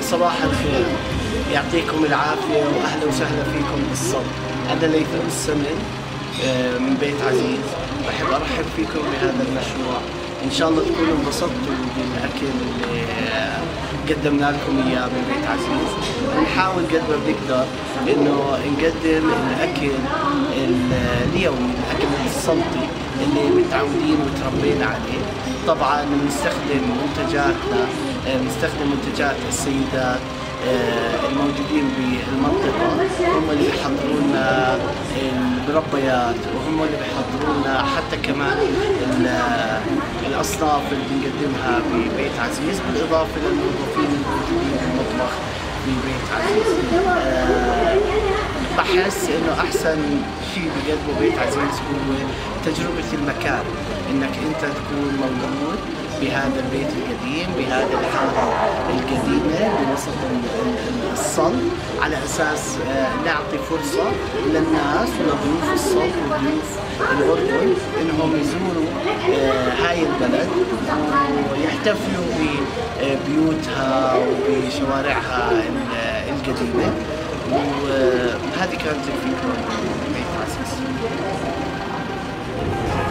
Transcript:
صباح الخير، يعطيكم العافية وأهلا وسهلا فيكم بالصوت. أنا ليث أبو-Samen من بيت عزيز، بحب أرحب فيكم بهذا المشروع. إن شاء الله تكونوا انبسطتوا بالأكل اللي قدمنا لكم إياه من بيت عزيز. نحاول قد ما بنقدر إنه نقدم الأكل اليومي، الأكل السلطي اللي متعودين وتربينا عليه. طبعا بنستخدم منتجات السيدات الموجودين بالمنطقة، هم اللي بيحضروا لنا المربيات، وهم اللي بيحضروا لنا حتى كمان الأصناف اللي بنقدمها ببيت عزيز، بالإضافة للموظفين الموجودين بالمطبخ ببيت عزيز. بحس إنه أحسن شيء بيقدمه بيت عزيز هو تجربة المكان، إنك أنت تكون موجود بهذا البيت القديم، بهذه الحارة القديمة بوسط الصلت، على أساس نعطي فرصة للناس ولضيوف الصلت وضيوف الأردن إنهم يزوروا هاي البلد ويحتفلوا ببيوتها وبشوارعها القديمة. وهذه كانت الفكرة من بيت عزيز.